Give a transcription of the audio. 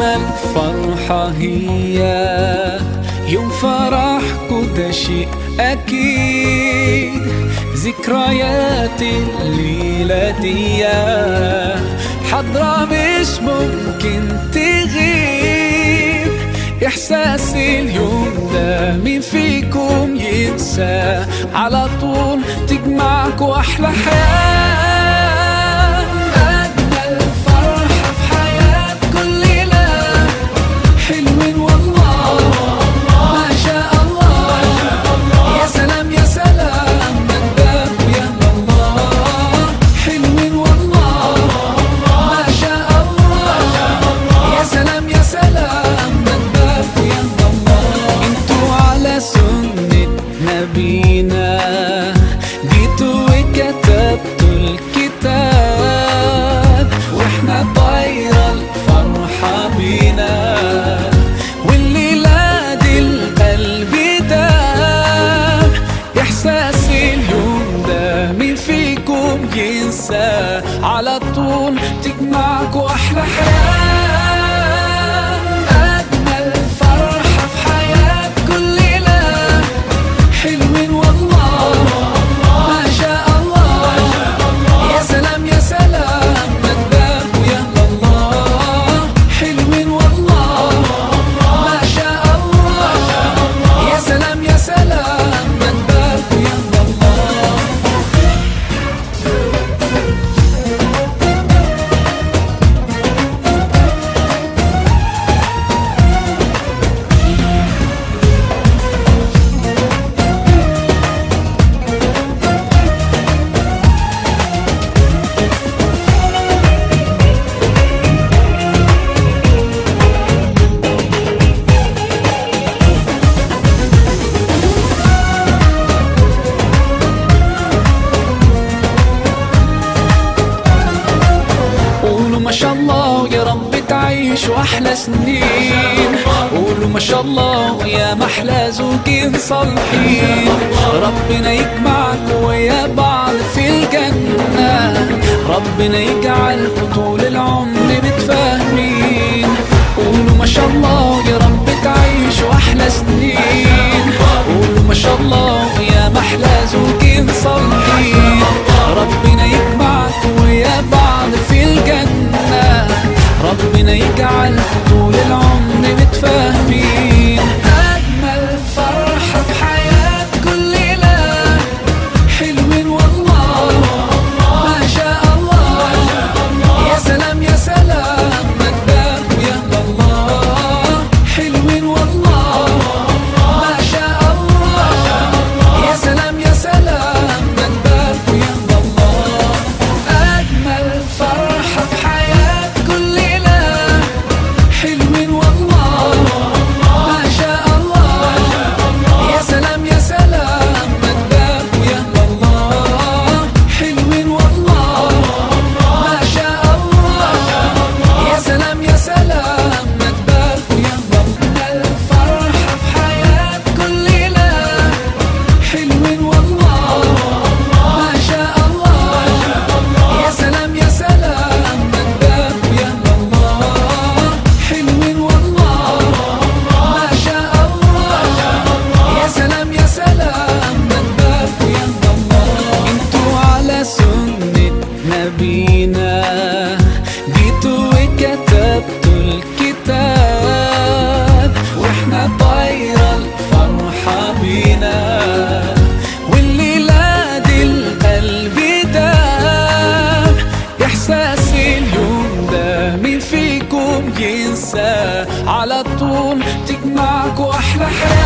أجمل فرحة هي يوم فرحكوا، ده شيء أكيد. ذكريات الليلة دي حضرة مش ممكن تغيب. إحساس اليوم ده مين فيكم ينسى؟ على طول تجمعكوا أحلى حياة، أجمل فرحة في حياة كل ليلة. حلوين والله ما شاء الله، يا سلام يا سلام مجدك يا الله. حلوين والله ما شاء الله، يا سلام يا سلام مجدك يا الله. انتوا على سنة نبينا جيتوا وكتبتوا الكتاب، واحنا طايرة الفرحة بينا. والليلة دي القلب داب. إحساس اليوم ده مين فيكم ينسى؟ على طول تجمعكوا أحلى حياة، أجمل فرحة في حياة كل ليلة. حلوين والله ما شاء الله، يا سلام يا سلام مجدك يا الله. حلوين والله ما شاء الله، يا سلام يا سلام مجدك يا الله. ما شاء الله يا رب تعيشوا أحلى سنين. قولوا ما شاء الله يا محلى زوجين صالحين. ربنا يجمعكوا ويا بعض في الجنة، ربنا يجعلكوا طول العمر متفاهمين. قولوا ما شاء الله يا رب تعيشوا أحلى سنين. قولوا ما شاء الله يا محلى زوجين صالحين. ربنا يجمعكوا ويا بعض في الجنة، ربنا يجعلكوا طول العمر متفاهمين. أجمل فرحة في حياة كل ليلة. حلوين والله ما شاء الله، يا سلام يا سلام مجدك يا الله. حلوين والله ما شاء الله، يا سلام يا سلام مجدك يا الله. أجمل فرحة في حياة كل ليلة. حلوين والله ما شاء الله، يا سلام يا سلام مجدك يا الله. حلوين والله ما شاء الله، يا سلام يا سلام مجدك يا الله. الفرحة في حياة كل ليلة. حلوين والله ما شاء الله، يا سلام يا سلام مجدك يا الله. حلوين والله ما شاء الله، يا سلام يا سلام مجدك يا الله. انتوا على سنة نبينا جيتوا وكتبتوا الكتاب، واحنا طايرة الفرحة بينا. والليلة دي القلب داب. إحساس اليوم ده مين فيكم ينسى؟ على طول تجمعكوا أحلى حياة.